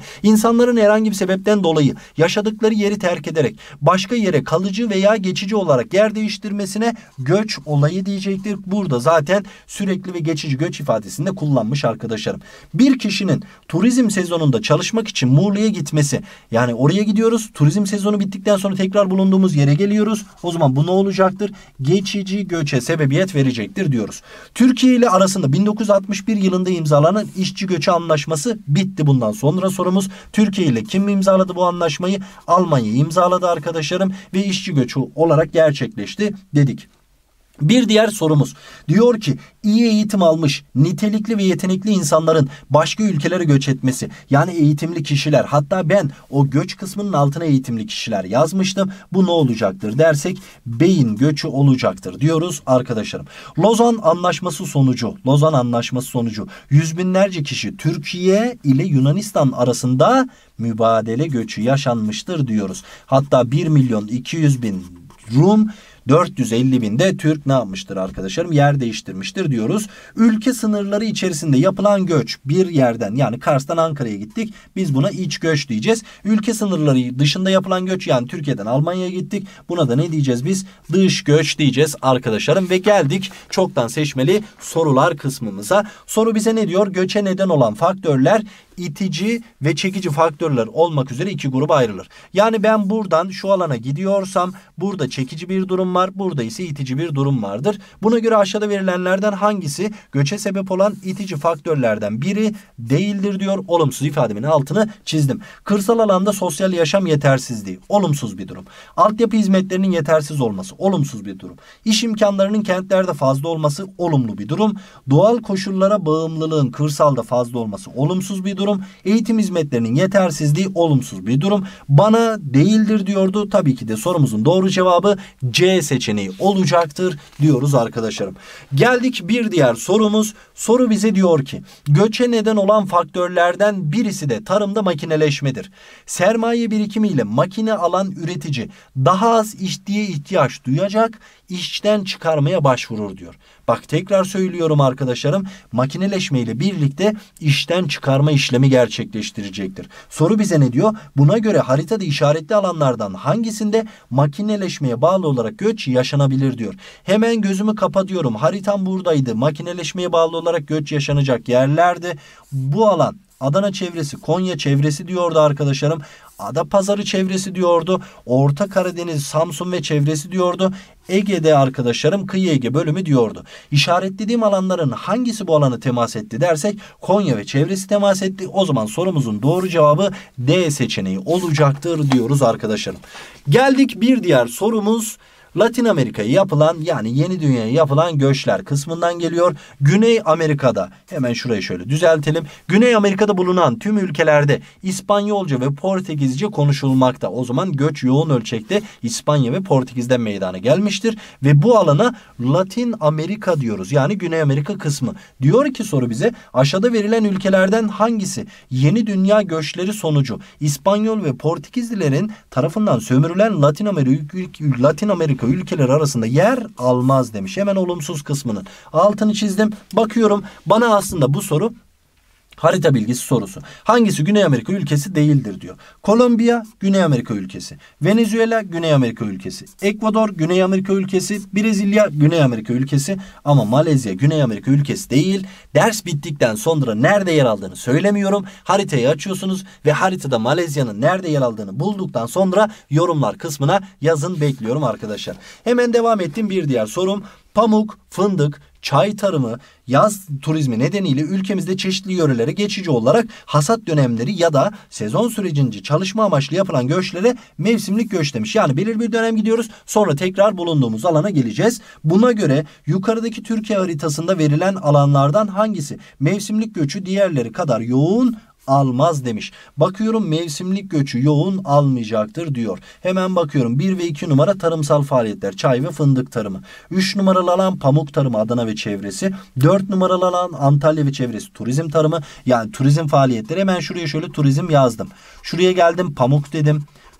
İnsanların herhangi bir sebepten dolayı yaşadıkları yeri terk ederek başka yere kalıcı veya geçici olarak yer değiştirmesine göç olayı diyecektir. Burada zaten sürekli ve geçici göç ifadesini de kullanmış arkadaşlarım. Bir kişinin turizm sezonunda çalışmak için Muğla'ya gitmesi, yani oraya gidiyoruz, turizm sezonu bittikten sonra tekrar bulunduğumuz yere geliyoruz. O zaman bu ne olacaktır? Geçici göçe sebebiyet verecektir diyoruz. Türkiye ile arasında bin dokuz yüz altmış bir yılında imzalanan işçi göçü anlaşması bitti. Bundan sonra sorumuz, Türkiye ile kim imzaladı bu anlaşmayı? Almanya imzaladı arkadaşlarım ve işçi göçü olarak gerçekleşti dedik. Bir diğer sorumuz diyor ki iyi eğitim almış, nitelikli ve yetenekli insanların başka ülkelere göç etmesi, yani eğitimli kişiler, hatta ben o göç kısmının altına eğitimli kişiler yazmıştım. Bu ne olacaktır dersek beyin göçü olacaktır diyoruz arkadaşlarım. Lozan Anlaşması sonucu, Lozan Anlaşması sonucu yüz binlerce kişi Türkiye ile Yunanistan arasında mübadele göçü yaşanmıştır diyoruz. Hatta bir milyon iki yüz bin Rum, dört yüz elli binde Türk ne yapmıştır arkadaşlarım? Yer değiştirmiştir diyoruz. Ülke sınırları içerisinde yapılan göç, bir yerden, yani Kars'tan Ankara'ya gittik. Biz buna iç göç diyeceğiz. Ülke sınırları dışında yapılan göç, yani Türkiye'den Almanya'ya gittik. Buna da ne diyeceğiz biz? Dış göç diyeceğiz arkadaşlarım. Ve geldik çoktan seçmeli sorular kısmımıza. Soru bize ne diyor? Göçe neden olan faktörler itici ve çekici faktörler olmak üzere iki gruba ayrılır. Yani ben buradan şu alana gidiyorsam burada çekici bir durum var, burada ise itici bir durum vardır. Buna göre aşağıda verilenlerden hangisi göçe sebep olan itici faktörlerden biri değildir diyor. Olumsuz ifademin altını çizdim. Kırsal alanda sosyal yaşam yetersizliği olumsuz bir durum. Altyapı hizmetlerinin yetersiz olması olumsuz bir durum. İş imkanlarının kentlerde fazla olması olumlu bir durum. Doğal koşullara bağımlılığın kırsalda fazla olması olumsuz bir durum. Durum. Eğitim hizmetlerinin yetersizliği olumsuz bir durum. Bana değildir diyordu. Tabii ki de sorumuzun doğru cevabı C seçeneği olacaktır diyoruz arkadaşlarım. Geldik bir diğer sorumuz. Soru bize diyor ki göçe neden olan faktörlerden birisi de tarımda makineleşmedir. Sermaye birikimiyle makine alan üretici daha az işçiye ihtiyaç duyacak, işten çıkarmaya başvurur diyor. Bak tekrar söylüyorum arkadaşlarım, makineleşme ile birlikte işten çıkarma işlemi gerçekleştirecektir. Soru bize ne diyor? Buna göre haritada işaretli alanlardan hangisinde makineleşmeye bağlı olarak göç yaşanabilir diyor. Hemen gözümü kapatıyorum. Haritam buradaydı. Makineleşmeye bağlı olarak göç yaşanacak yerlerdi. Bu alan Adana çevresi, Konya çevresi diyordu arkadaşlarım. Adapazarı çevresi diyordu. Orta Karadeniz, Samsun ve çevresi diyordu. Ege'de arkadaşlarım kıyı Ege bölümü diyordu. İşaretlediğim alanların hangisi bu alanı temas etti dersek Konya ve çevresi temas etti. O zaman sorumuzun doğru cevabı D seçeneği olacaktır diyoruz arkadaşlarım. Geldik bir diğer sorumuz. Latin Amerika'ya yapılan, yani yeni dünyaya yapılan göçler kısmından geliyor. Güney Amerika'da, hemen şurayı şöyle düzeltelim. Güney Amerika'da bulunan tüm ülkelerde İspanyolca ve Portekizce konuşulmakta. O zaman göç yoğun ölçekte İspanya ve Portekiz'den meydana gelmiştir. Ve bu alana Latin Amerika diyoruz. Yani Güney Amerika kısmı. Diyor ki soru bize aşağıda verilen ülkelerden hangisi yeni dünya göçleri sonucu İspanyol ve Portekizlilerin tarafından sömürülen Latin Amerika, Latin Amerika ülkeler arasında yer almaz demiş. Hemen olumsuz kısmının altını çizdim. Bakıyorum bana aslında bu soru harita bilgisi sorusu. Hangisi Güney Amerika ülkesi değildir diyor. Kolombiya Güney Amerika ülkesi. Venezuela Güney Amerika ülkesi. Ekvador Güney Amerika ülkesi. Brezilya Güney Amerika ülkesi. Ama Malezya Güney Amerika ülkesi değil. Ders bittikten sonra nerede yer aldığını söylemiyorum. Haritayı açıyorsunuz ve haritada Malezya'nın nerede yer aldığını bulduktan sonra yorumlar kısmına yazın, bekliyorum arkadaşlar. Hemen devam ettim bir diğer sorum. Pamuk, fındık, çay tarımı, yaz turizmi nedeniyle ülkemizde çeşitli yörelere geçici olarak hasat dönemleri ya da sezon sürecince çalışma amaçlı yapılan göçlere mevsimlik göç demiş. Yani belirli bir dönem gidiyoruz, sonra tekrar bulunduğumuz alana geleceğiz. Buna göre yukarıdaki Türkiye haritasında verilen alanlardan hangisi mevsimlik göçü diğerleri kadar yoğun almaz demiş. Bakıyorum mevsimlik göçü yoğun almayacaktır diyor. Hemen bakıyorum bir ve iki numara tarımsal faaliyetler, çay ve fındık tarımı. üç numaralı alan pamuk tarımı, Adana ve çevresi. dört numaralı alan Antalya ve çevresi, turizm tarımı, yani turizm faaliyetleri. Hemen şuraya şöyle turizm yazdım. Şuraya geldim pamuk dedim.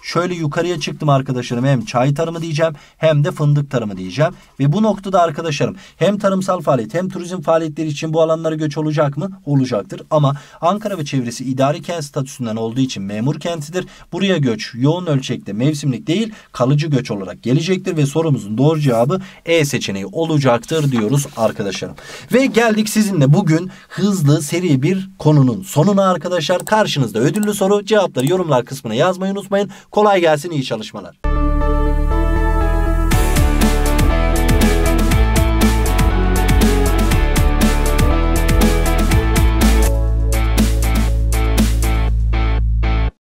Şöyle yukarıya çıktım arkadaşlarım. Hem çay tarımı diyeceğim hem de fındık tarımı diyeceğim. Ve bu noktada arkadaşlarım hem tarımsal faaliyet hem turizm faaliyetleri için bu alanlara göç olacak mı? Olacaktır. Ama Ankara ve çevresi idari kent statüsünden olduğu için memur kentidir. Buraya göç yoğun ölçekte mevsimlik değil kalıcı göç olarak gelecektir ve sorumuzun doğru cevabı E seçeneği olacaktır diyoruz arkadaşlarım. Ve geldik sizinle bugün hızlı seri bir konunun sonuna arkadaşlar. Karşınızda ödüllü soru, cevapları yorumlar kısmına yazmayı unutmayın. Kolay gelsin, iyi çalışmalar.